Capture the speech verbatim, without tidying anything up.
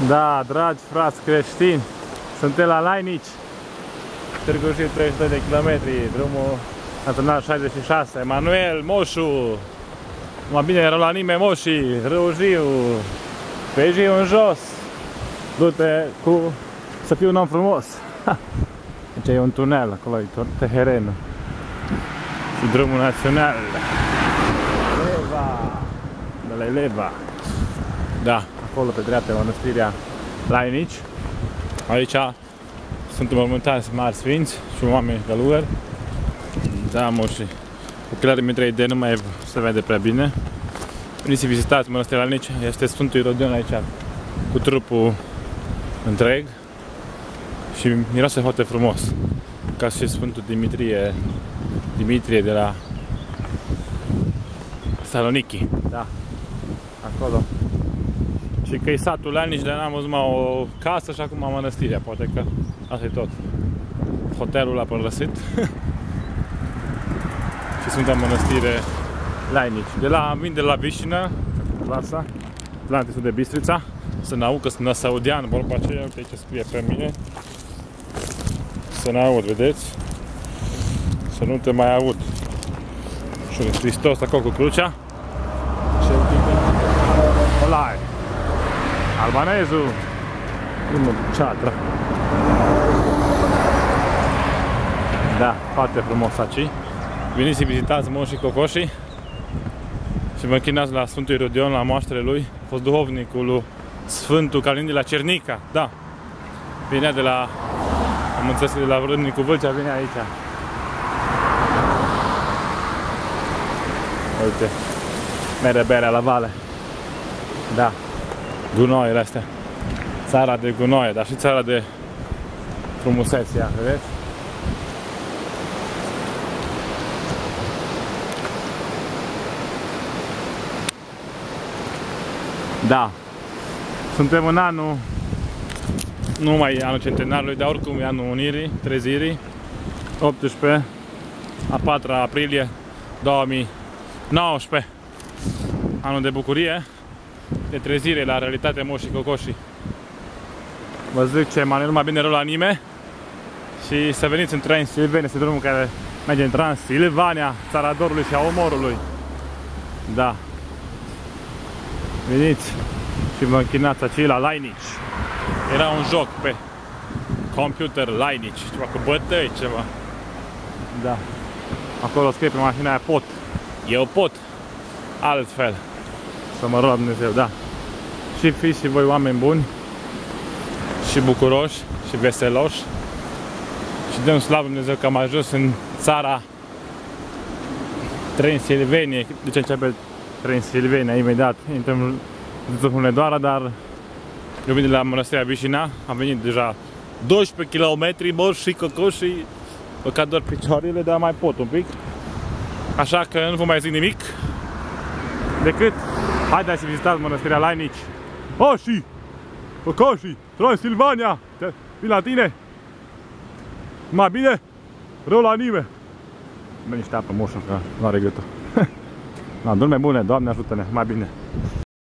Da, dragi frați creștini, suntem la Lainici, Târgu Jiu, treizeci și doi de kilometri, drumul național șaizeci și șase, Emanuel, Moșu, mai bine Rolanime, Moșii, Râul Jiu, pe Jiu în jos, du-te cu să fii un om frumos. Aici e un tunel, acolo e terenul și drumul național. Leva, de la Leva. Da, acolo pe dreapta mănăstirea Lainici. Aici sunt înmormântați mari sfinți și oameni călugări. Da, moșii. Ochelarii mei trei D nu mai se vede prea bine. Veniți să vizitați mănăstirea Lainici. Este Sfântul Irodion aici cu trupul întreg și miroase foarte frumos, ca și Sfântul Dimitrie Dimitrie de la Saloniki. Da, acolo. Și că e satul Lainici, de n-am văzut numai o casă și acum mănăstirea, poate că asta e tot. Hotelul l-a părăsit. Și sunt în mănăstire Lainici. De la, vin de la Vișina, clasa, Atlantisul de Bistrița, să ne aud că sunt saudian, vorba aceea, uite aici scrie pe mine. Să ne aud, vedeți? Să nu te mai aud. Și un Hristos acolo cu crucea. Și uite, olai! Albanezul! Unul ceatră. Da, foarte frumos aici. Veniți să vizitați moșii cocoșii și vă închinați la Sfântul Irodion, la moaștele lui. A fost duhovnicul lui Sfântul Calin de la Cernica. Da. Venea de la, am înțeles, de la Râmnicu Vâlcea, venea aici. Uite, mere berea la vale. Da, gunoaiele astea. Țara de gunoaie, dar și țara de frumusețe, ia, vedeți? Da, suntem în anul, nu mai e anul centenarului, dar oricum e anul Unirii, Trezirii, optsprezece, a patra aprilie două mii nouăsprezece, anul de bucurie, de trezire la realitate moșii cocoșii. Vă zic ce Emanuel, mai bine Rolanime și să veniți în Transilvania, este drumul care merge în Transilvania, țara dorului și a omorului. Da. Veniți și vă închinați aici la Lainici. Era un joc pe computer Lainici, ceva cu bătăi, ceva. Da. Acolo scrie pe mașina aia pot. Eu pot. Altfel. Să mă rog Dumnezeu, da. Și fiți și voi oameni buni și bucuroși și veseloși și dăm slavă Dumnezeu că am ajuns în țara Transilvania. De ce începe Transilvania imediat? Intrăm în Hunedoara, dar eu vin de la mănăstirea Vișina, am venit deja doisprezece kilometri, moși și cocoșii, vă cad doar picioarele, dar mai pot un pic. Așa că nu vă mai zic nimic decât haideți să vizitați mănăstirea Lainici. Moșii, cocoșii, Transilvania, vin la tine. Mai bine, Rolanime. Bine, niște apă, moșă, că nu are gâtul. Da, drum bune, Doamne ajută-ne, mai bine.